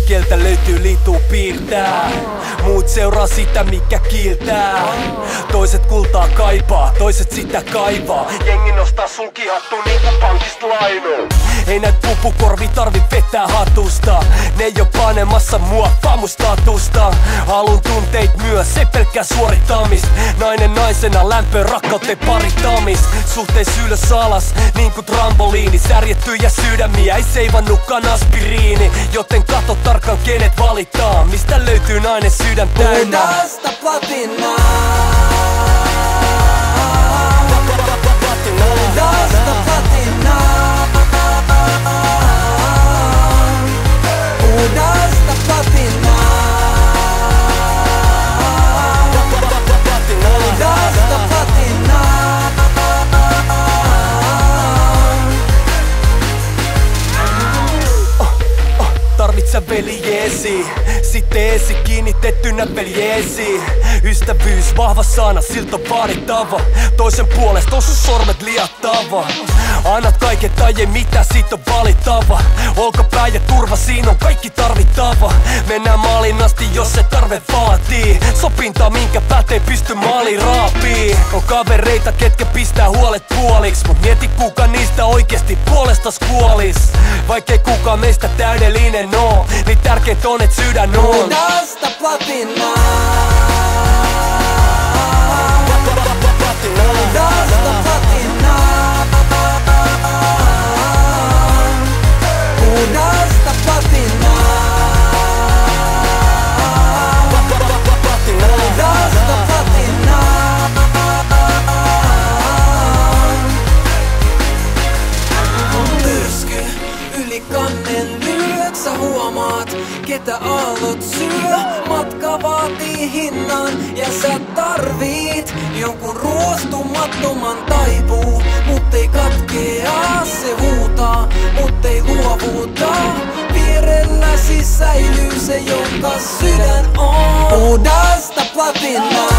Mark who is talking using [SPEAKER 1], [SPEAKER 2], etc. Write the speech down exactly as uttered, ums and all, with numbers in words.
[SPEAKER 1] kieltä löytyy liituu piirtää. Muut seuraa sitä mikä kiiltää. Toiset kultaa kaipaa, toiset sitä kaivaa. Jengi nostaa sulkihattu niinku pankist lainoo. Ei näit pupukorvi tarvi vetää hatusta. Ne ei oo panemassa mua famustatusta. Halun tunteit myös, ei pelkkää suorittamist. Nainen naisena lämpöä rakkauteen paritamis. Suhteis ylös alas niinku trampoliini. Särjettyjä sydämiä ei seivannutkaan aspiriini. Joten kato tarkkaan kenet valittaa. Mistä löytyy nainen sydän täynnä?
[SPEAKER 2] Puhdasta platinaa. Puhdasta platinaa. Puhdasta platinaa. Puhdasta platinaa.
[SPEAKER 1] Tarvit sä veljeesi, sitten esi kiinnitettynä veljeesi. Ystävyys, vahva sana, siltä on vaadittava. Toisen puolesta on sun sormet liattava. Annat kaiken tai ei mitään, siitä on valittava. Olkapää ja turva, siinä on kaikki tarvittava. Mennään maalin asti, jos se tarve vaatii. Sopintaa minkä pätee pysty maaliin raapii. On kavereita, ketkä pistää huolet puoliks. Mut mieti kuka niistä oikeesti puolestas kuolis. Vaikkei kukaan meistä täydellinen oo, niin tärkeintä on et sydän on.
[SPEAKER 2] Puhdasta platinaa. Puhdasta platinaa. Puhdasta platinaa. Puhdasta platinaa. Myrsky yli kannen lyöt, sä huomaat ketä aallot syö. Matka vaatii hinnan ja sä tarvit jonkun ruostumattoman taipuu. Mut ei katkea, se huutaa, mut ei luovuta. Vierelläsi säilyy se, jonka sydän on. Puhdasta platinaa.